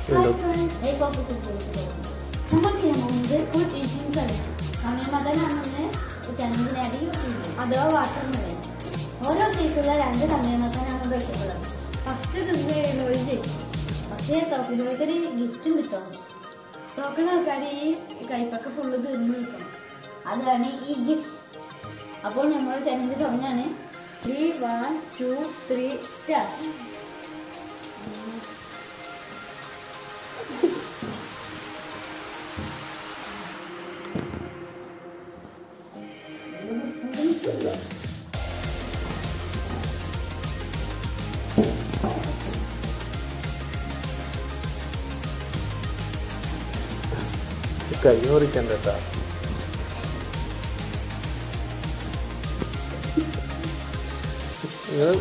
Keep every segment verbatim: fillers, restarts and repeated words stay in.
നമ്മൾ ചെയ്യാൻ പോകുന്നത് ഫുഡ് ഈറ്റിംഗ് ചലഞ്ച്. തണ്ണീർമത്തനാണെന്ന് ചലഞ്ചിനായിട്ട് യൂസ് ചെയ്യുന്നത് അഥവാ വാട്ടർ മെലൺ. ഓരോ സൈസുള്ള രണ്ട് തണ്ണീർമത്തനാണ് ഉപയോഗിച്ചിട്ടുള്ളത്. ഫസ്റ്റ് തിന്ന് കഴിയുമ്പോൾ ജയിക്കും. പക്ഷേ തോക്കുന്നവർക്കൊരു ഗിഫ്റ്റും കിട്ടും. തോക്കുന്ന ആൾക്കാർ ഈ കയ്പൊക്കെ ഫുള്ള് തിന്ന് നിൽക്കണം. അതാണ് ഈ ഗിഫ്റ്റ്. അപ്പോൾ നമ്മൾ ചലഞ്ച് തുടങ്ങാണ്. Three one two three start. കൈ മുറിക്കണ്ട കേട്ടാ. നിങ്ങൾ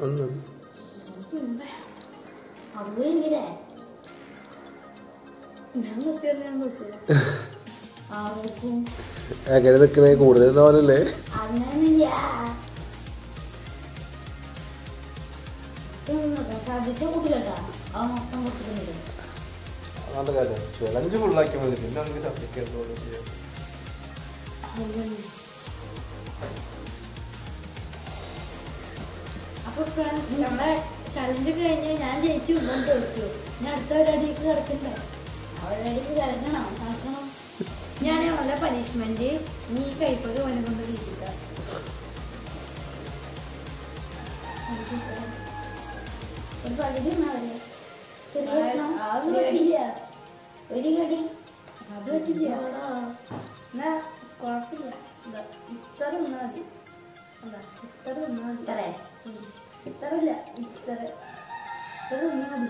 അതെങ്കിലേ ഞാൻ നിർത്തിയാൽ നോക്കില്ല ആർക്കും അങ്ങനെ നിക്കണേ കൂടുതൽ തോന്നല്ലേ അങ്ങനെയില്ല ശ്രദ്ധിച്ച കൂട്ടിലട്ടാ ആ മൊത്തം കൊടുത്തിരുന്നില്ല നല്ല കാര്യം ചലഞ്ച് ഫുള്ളാക്കിയാൽ മതി പിന്നെ അവർക്ക് ഛർദ്ദിക്കാൻ അപ്പൊ ഫ്രണ്ട്സ് നമ്മുടെ ചലഞ്ച് കഴിഞ്ഞ് ഞാൻ ജയിച്ചു ഉണ്ടെന്ന് തോറ്റു ഞാൻ അടുത്ത ഒരടിക്ക് കിടക്കണ്ടേ ഒരടിക്ക് കിടക്കണം നടക്കണം ഞാൻ അവളുടെ പനിഷ്മെന്റ് നീ കൈപ്പൊക്കെ അവനെ കൊണ്ട് വീട്ടിട്ട ഒരു പകുതി ഉണ്ടാവില്ലേ ചെറിയ ഒരു കടി അത് പറ്റില്ല എന്നാ കുഴപ്പമില്ല ഇത്ര നിന്നാ മതി അല്ല ഇത്ര നിന്നാ മതി ഇത്രേ ഇത്രല്ല ഇത്ര ഇത്ര നിന്നാ മതി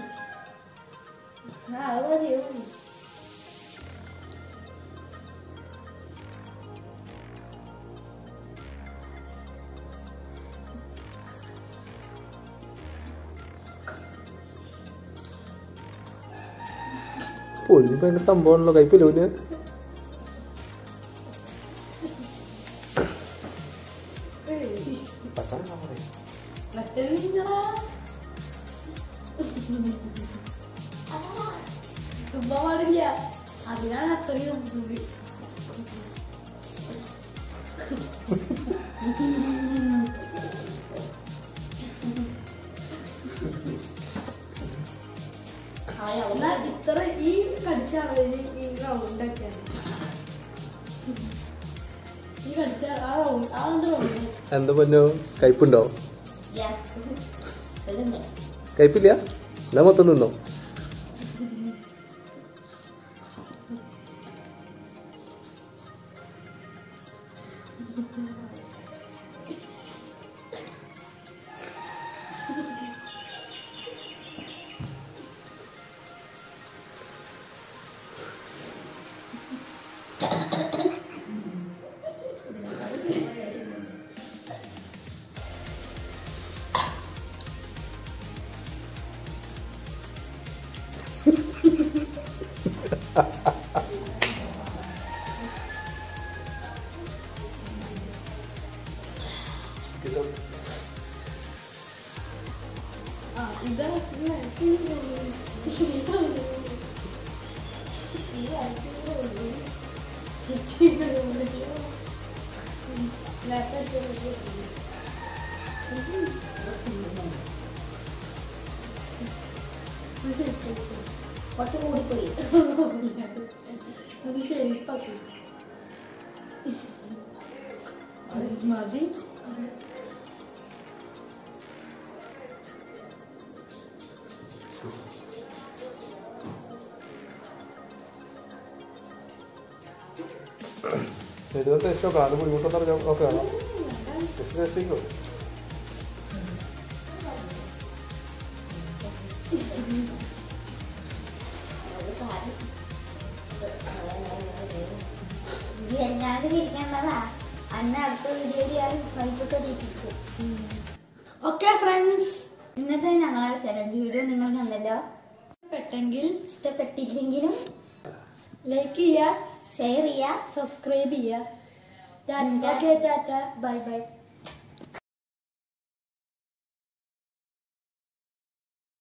ആ അത് മതിയോ പൊളിഞ്ഞിപ്പോ എന്റെ സംഭവമാണല്ലോ കയ്പിലൂന് പാടില്ല അതിനാണ് അത്രയും ഇത്ര ഈ കടിച്ച അളവില് ഈ റൗണ്ടൊക്കെയാണ് ഈ കടിച്ച ആ റൗണ്ട് ആ റൗണ്ട് എന്താ പൊന്നോ കയ്പുണ്ടോ കയ്പില്ല എന്നാ മൊത്തം നിന്നോ കുറച്ച് കൂടിപ്പോയി അത് ഷെയ്പ്പാക്കി മതി ഇതുപോലെ ടേസ്റ്റ് നോക്കാം അത് ബുദ്ധിമുട്ടൊന്നും നോക്കുകയാണോ ജസ്റ്റ് ടേസ്റ്റ് ചെയ്യോ ഓക്കെ ഫ്രണ്ട്സ് ഇന്നത്തെ ഞങ്ങളുടെ ചലഞ്ച് വീഡിയോ നിങ്ങൾ കണ്ടല്ലോ പെട്ടെങ്കിൽ ഇഷ്ടപ്പെട്ടില്ലെങ്കിലും ലൈക്ക് ചെയ്യുക ഷെയർ ചെയ്യുക സബ്സ്ക്രൈബ് ചെയ്യുക ടാറ്റ ബൈ ബൈ